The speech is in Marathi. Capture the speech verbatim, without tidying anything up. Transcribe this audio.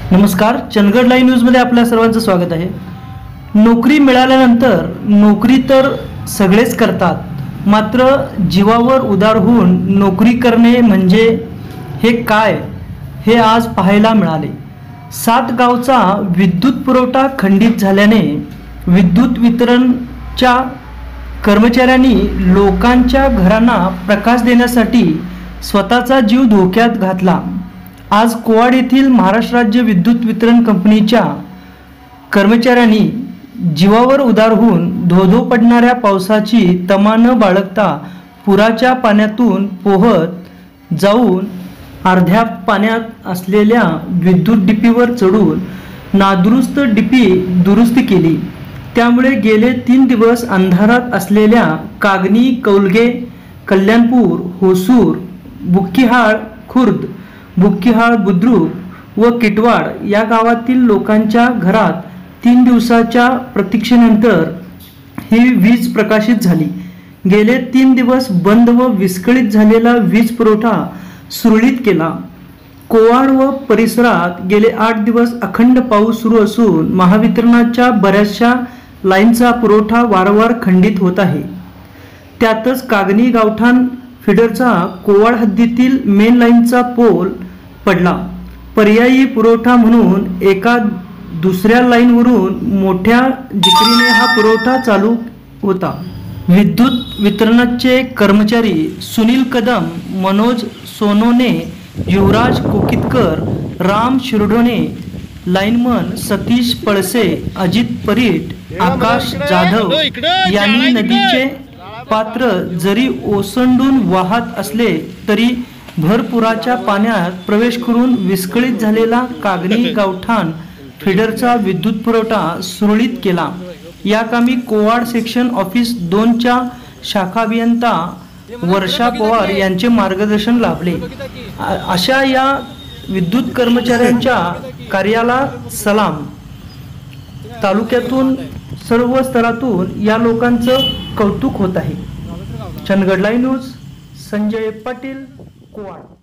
नमस्कार, चंदगड लाईव्ह न्यूजमध्ये आपल्या सर्वांचं स्वागत आहे। नोकरी मिळाल्यानंतर नोकरी तर सगळेच करतात, मात्र जीवावर उदार होऊन नोकरी करणे म्हणजे हे काय हे आज पाहायला मिळाले। सात गावचा विद्युत पुरवठा खंडित झाल्याने विद्युत वितरणच्या कर्मचाऱ्यांनी लोकांच्या घरांना प्रकाश देण्यासाठी स्वतःचा जीव धोक्यात घातला। आज कोवाड येथील महाराष्ट्र राज्य विद्युत वितरण कंपनीच्या कर्मचाऱ्यांनी जीवावर उदार होऊन धोधो पडणाऱ्या पावसाची तमा न बाळगता पुराच्या पाण्यातून पोहत जाऊन अर्ध्या पाण्यात असलेल्या विद्युत डीपीवर चढून नादुरुस्त डीपी दुरुस्ती केली। त्यामुळे गेले तीन दिवस अंधारात असलेल्या कागनी, कौलगे, कल्याणपूर, होसूर, बुक्कीहाळ खुर्द, बुक्कीहाळ बुद्रुक व किटवाड या गावातील लोकांच्या घरात तीन दिवसाच्या प्रतीक्षेनंतर ही वीज प्रकाशित झाली। गेले तीन दिवस बंद व विस्कळीत झालेला वीज पुरवठा सुरळीत केला। कोवाड व परिसरात गेले आठ दिवस अखंड पाऊस सुरू असून महावितरणाच्या बऱ्याचशा लाईनचा पुरवठा वारंवार खंडित होत आहे। त्यातच कागनी गावठाण फिडरचा कोवाड हद्दीतील मेन लाईनचा पोल पडला। पर्यायी पुरवठा म्हणून एका दुसऱ्या लाईनवरून मोठ्या जिकरीने हा पुरवठा चालू होता। विद्युत वितरणाचे कर्मचारी सुनील कदम, मनोज सोनोने, युवराज कोकितकर, राम शिरडोणे, लाईनमन सतीश पळसे, अजित परीट, आकाश जाधव यांनी नदीचे पात्र जरी ओसंडून वाहत असले तरी भरपुराच्या पाण्यात प्रवेश करून विस्कळीत झालेला कागनी गावठाण फिडरचा विद्युत पुरवठा सुरळीत केला। या कामी कोवाड सेक्शन ऑफिस दोनच्या शाखा अभियंता वर्षा पवार यांचे मार्गदर्शन लाभले। अशा या विद्युत कर्मचाऱ्यांच्या कार्याला सलाम। तालुक्यातून सर्व स्तरातून या लोकांचं कौतुक होत आहे। Chandgad live news, Sanjay Patil, Kowad.